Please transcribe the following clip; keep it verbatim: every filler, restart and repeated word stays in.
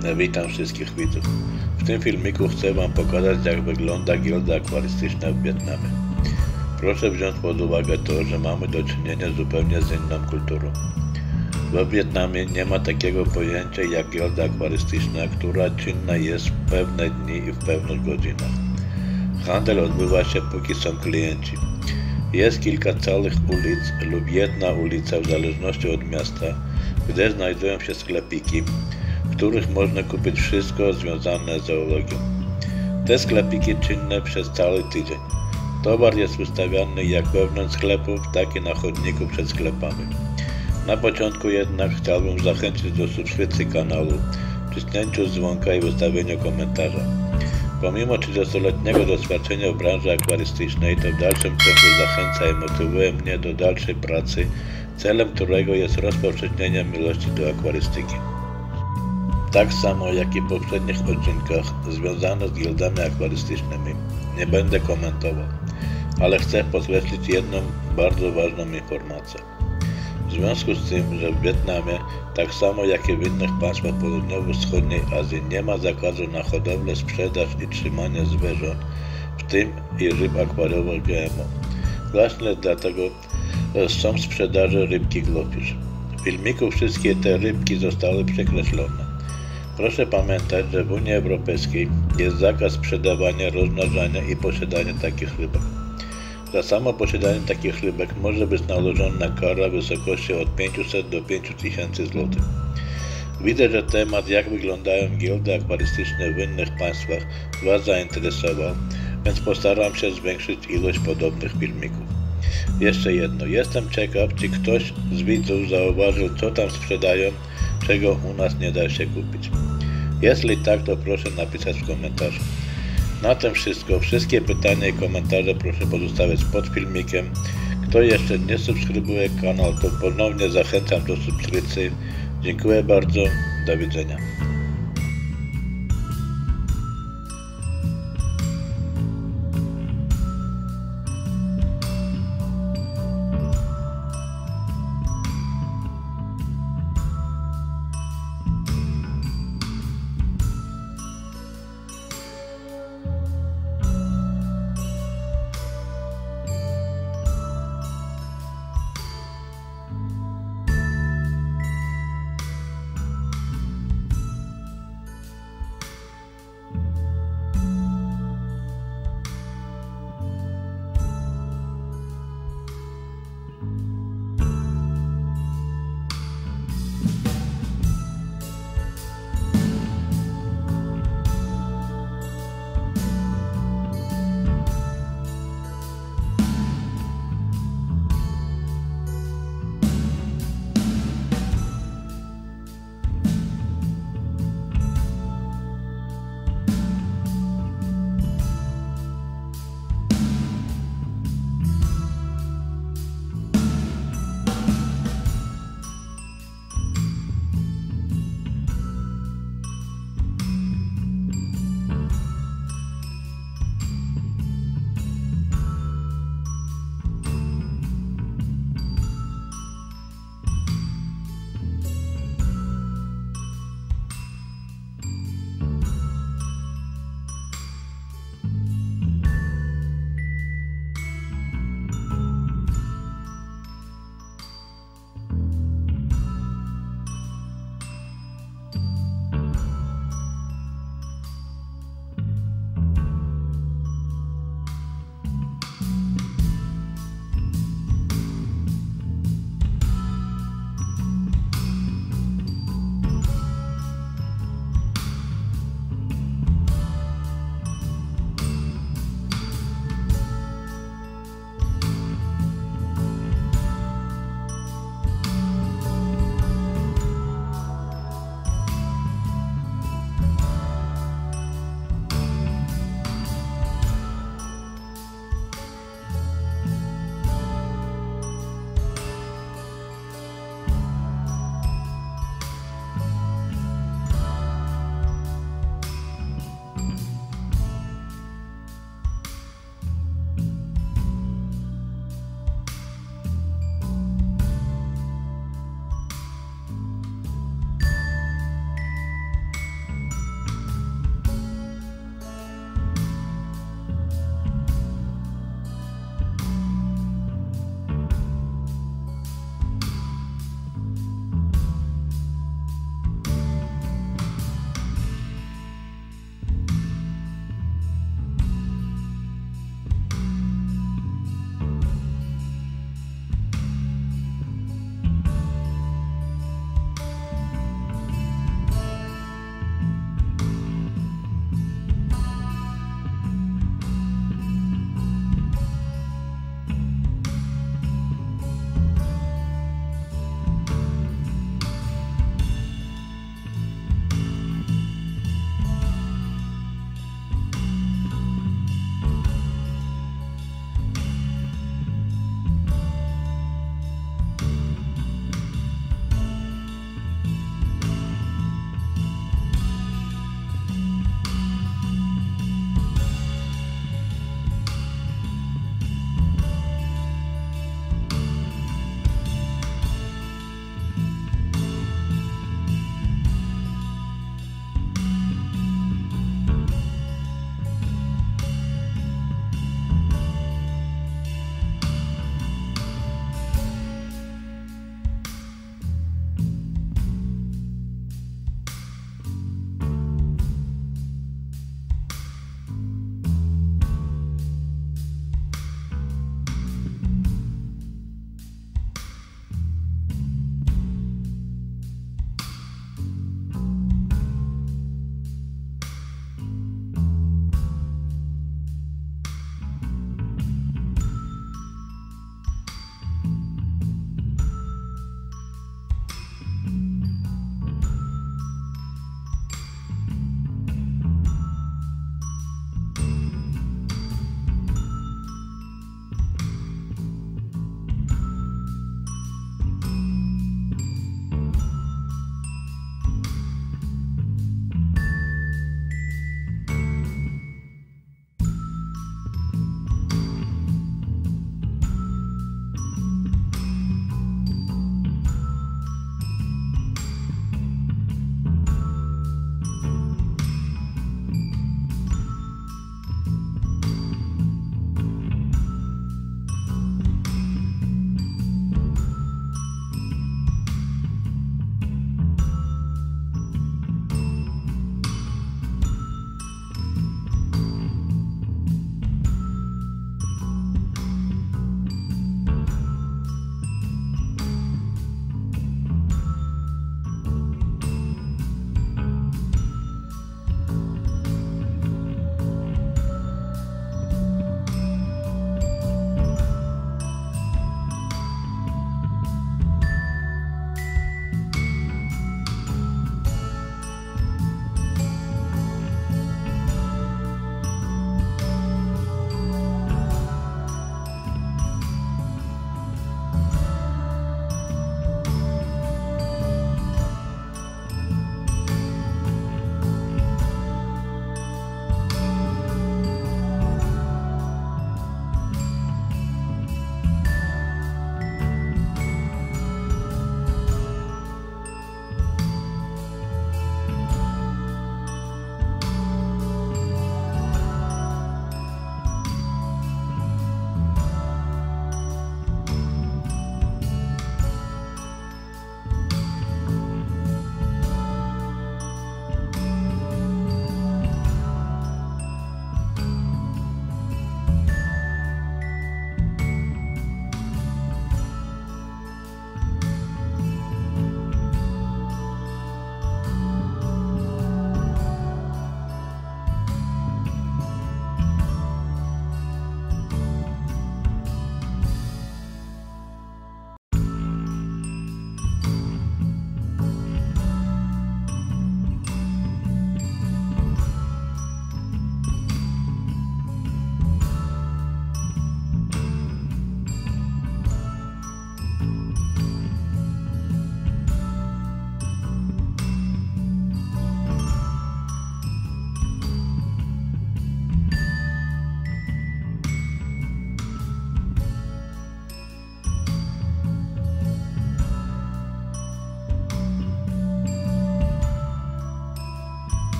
Witam wszystkich widzów. W tym filmiku chcę Wam pokazać, jak wygląda giełda akwarystyczna w Wietnamie. Proszę wziąć pod uwagę to, że mamy do czynienia zupełnie z inną kulturą. W Wietnamie nie ma takiego pojęcia jak giełda akwarystyczna, która czynna jest w pewne dni i w pewnych godzinach. Handel odbywa się, póki są klienci. Jest kilka całych ulic lub jedna ulica w zależności od miasta, gdzie znajdują się sklepiki, w których można kupić wszystko związane z zoologią. Te sklepiki czynne przez cały tydzień. Towar jest wystawiany jak wewnątrz sklepów, tak i na chodniku przed sklepami. Na początku jednak chciałbym zachęcić do subskrypcji kanału, wcisnięciu dzwonka i wystawienia komentarza. Pomimo trzydziestoletniego doświadczenia w branży akwarystycznej, to w dalszym ciągu zachęca i motywuje mnie do dalszej pracy, celem którego jest rozpowszechnienie miłości do akwarystyki. Tak samo jak i w poprzednich odcinkach związanych z giełdami akwarystycznymi nie będę komentował, ale chcę podkreślić jedną bardzo ważną informację. W związku z tym, że w Wietnamie, tak samo jak i w innych państwach południowo-wschodniej Azji, nie ma zakazu na hodowlę, sprzedaż i trzymanie zwierząt, w tym i ryb akwariowych G M O. Właśnie dlatego są w sprzedaży rybki glowfish. W filmiku wszystkie te rybki zostały przekreślone. Proszę pamiętać, że w Unii Europejskiej jest zakaz sprzedawania, rozmnażania i posiadania takich rybek. Za samo posiadanie takich rybek może być nałożona kara w wysokości od pięciuset do pięciu tysięcy złotych. Widzę, że temat, jak wyglądają giełdy akwarystyczne w innych państwach, Was zainteresował, więc postaram się zwiększyć ilość podobnych filmików. Jeszcze jedno, jestem ciekaw, czy ktoś z widzów zauważył, co tam sprzedają, czego u nas nie da się kupić. Jeśli tak, to proszę napisać w komentarzu. Na tym wszystko. Wszystkie pytania i komentarze proszę pozostawiać pod filmikiem. Kto jeszcze nie subskrybuje kanał, to ponownie zachęcam do subskrypcji. Dziękuję bardzo. Do widzenia.